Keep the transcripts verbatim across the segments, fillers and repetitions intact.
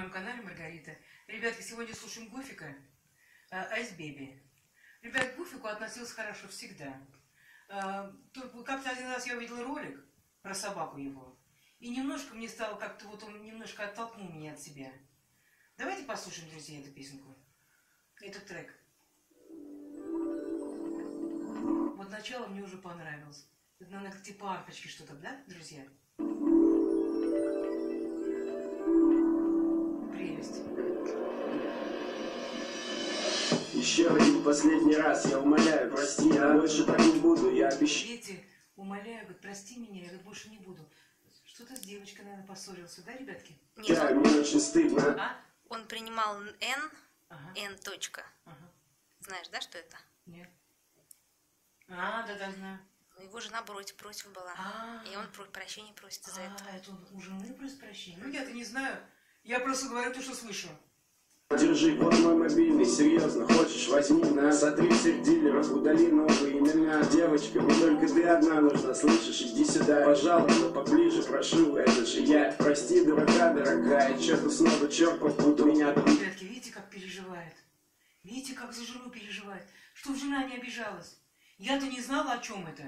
моем канале Маргарита. Ребятки, сегодня слушаем Гуфика, Ice Baby. Ребят, к Гуфику относился хорошо всегда. Как-то один раз я увидела ролик про собаку его, и немножко мне стало как-то, вот он немножко оттолкнул меня от себя. Давайте послушаем, друзья, эту песенку, этот трек. Вот начало мне уже понравилось. Это, наверное, типа арфочки что-то, да, друзья? Прелесть. Еще один последний раз, я умоляю, прости, я больше так не буду, я обещаю. Дети, умоляю, говорит, прости меня, я говорит, больше не буду. Что-то с девочкой, наверное, поссорился, да, ребятки? Нет, я, мне очень стыдно. А? Он принимал Н, ага. Н точка. Ага. Знаешь, да, что это? Нет. А, да-да, знаю. Его жена против, против была. А -а -а. И он прощения просит за а, это. А, это он у жены просит прощения? Ну, я-то не знаю. Я просто говорю то, что слышу. Держи, вот мой мобильный, серьезно, хочешь, возьми нас. Сотри всех дилеров, удали новые имена. Девочка, мне только ты одна нужна, слышишь, иди сюда. Пожалуйста, поближе, прошу, это же я. Прости, дурака, дорогая, чё-то снова черт попутал меня. Ребятки, видите, как переживает? Видите, как за жену переживает? Чтоб жена не обижалась. Я-то не знала, о чем это.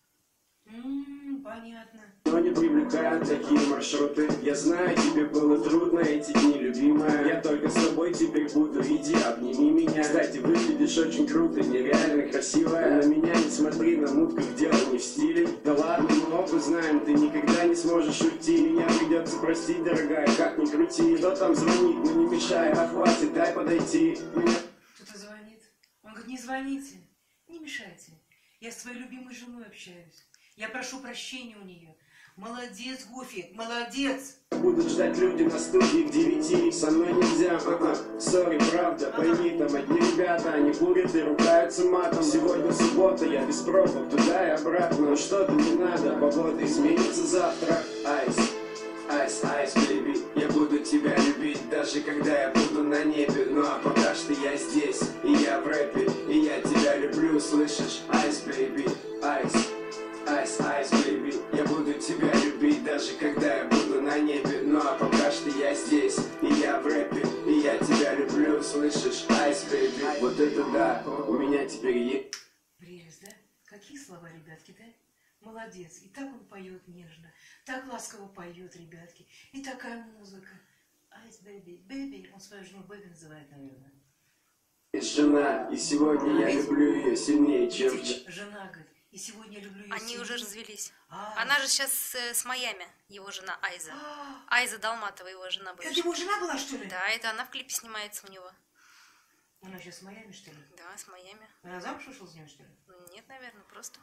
М-м, понятно. Но не привлекают такие маршруты. Я знаю, тебе было трудно эти дни, любимая. Я только с тобой теперь буду, иди, обними меня. Кстати, выглядишь очень круто, нереально красивая. На меня не смотри, на мутках дело не в стиле. Да ладно, мы оба знаем, ты никогда не сможешь уйти. Меня придется простить, дорогая, как ни крути. Кто там звонит, ну не мешай, а хватит, дай подойти. Кто-то звонит. Он говорит, не звоните, не мешайте. Я с своей любимой женой общаюсь. Я прошу прощения у нее. Молодец, Гуфик, молодец! Будут ждать люди на студии к девяти. Со мной нельзя, ага, сори, правда. Пойми, там одни ребята, они курят и ругаются матом. Сегодня суббота, я без пробок, туда и обратно. Но что-то не надо, погода изменится завтра. Айс, айс, айс, бэйби. Я буду тебя любить, даже когда я буду на небе. Ну а пока что я здесь, и я в рэпе, и я тебя люблю, слышишь? Айс, бэйби, айс. Айс, айс, бэйби, я буду тебя любить, даже когда я буду на небе. Ну а пока что я здесь, и я в рэпе, и я тебя люблю, слышишь? Айс, бэйби, вот это да, у меня теперь есть. Прелесть, да? Какие слова, ребятки, да? Молодец. И так он поет нежно, так ласково поет, ребятки. И такая музыка. Айс, бэйби, бэйби, он свою жену бэйби называет, наверное. Есть жена, и сегодня а, я ведь... люблю ее сильнее, чем... Жена, говорит. И сегодня я люблю ее Они сильнее. уже развелись. А, Она же сейчас с, с Майами, его жена Айза. А, Айза Далматова, его жена была. Это его жена была, что ли? Да, это она в клипе снимается у него. Она сейчас с Майами, что ли? Да, с Майами. Она замуж вышла с ним, что ли? Нет, наверное, просто.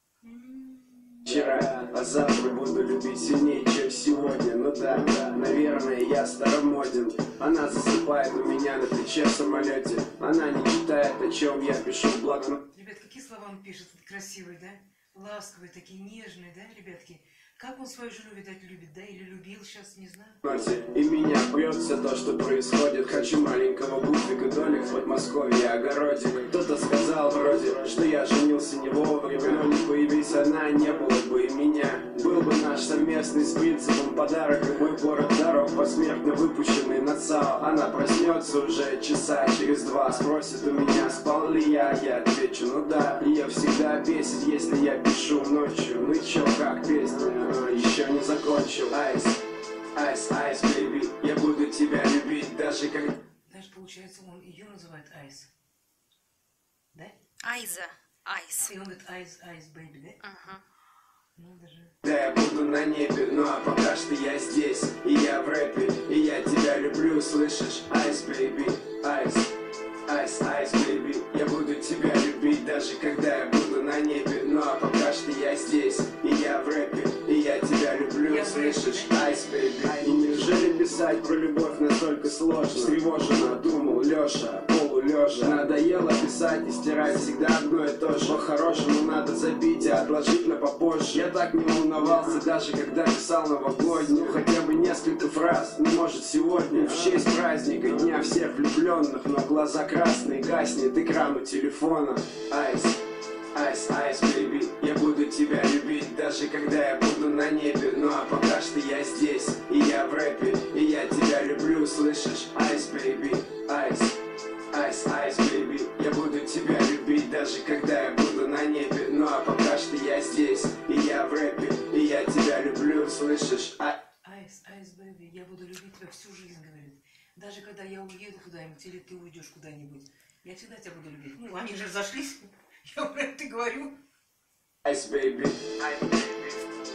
Вчера, а завтра буду любить сильнее, чем сегодня. Ну да, да, наверное, я старомоден. Она засыпает у меня на плече в самолете. Она не читает, о чем я пишу в блокнот. Ребят, какие слова он пишет? Красивые, да? Ласковые, такие нежные, да, ребятки? Как он свою жену, видать, любит, да? Или любил, сейчас не знаю. И меня прет все то, что происходит. Хочу маленького Гуфика, домик в Подмосковье, огородик. Кто-то сказал вроде, что я женился не вовремя. Но не появись она, не было бы и меня. Был бы наш совместный с принципом подарок. И мой город дорог посмертно выпущенный на ЦАО. Она проснется уже часа через два. Спросит у меня, спал ли я. Я отвечу, ну да. Ее всегда бесит, если я пишу ночью. Ну и чё, как песня? Еще не закончил. Айс, айс, айс, бэйби. Я буду тебя любить, даже как... Знаешь, получается, он ее называет Айс. Да? Айза, Айс. И он говорит Айс, Айс, бэйби, да? Ага. Ну, даже... Да, я буду на небе, ну а пока что я здесь, и я в рэпе, и я тебя люблю, слышишь? Айс, бэйби, айс, айс, айс, бэйби. Я буду тебя любить, даже когда я буду на небе. Ну а пока что я здесь, и я в рэпе, и я тебя люблю, я слышишь? Айс, бэйби. И неужели писать про любовь настолько сложно? Встревоженно думал Леша, полулежа. Надоело писать и стирать всегда одно и то же. По-хорошему надо забить и отложить на попозже. Я так не волновался, даже когда писал новогодний. Ну хотя бы несколько фраз, ну может сегодня в честь праздника, дня всех влюбленных. Но глаза красные, гаснет экран у телефона. Айс, айс, айс, бэйби. Я буду тебя любить, даже когда я буду на небе. Ну а пока что я здесь, и я в рэпе, и я тебя люблю, слышишь? слышишь? А... Айс, Айс, бэби, я буду любить тебя всю жизнь, говорит. Даже когда я уеду куда-нибудь или ты уйдешь куда-нибудь, я всегда тебя буду любить. Ну, они же разошлись, я про это и говорю. Ice baby, ice baby.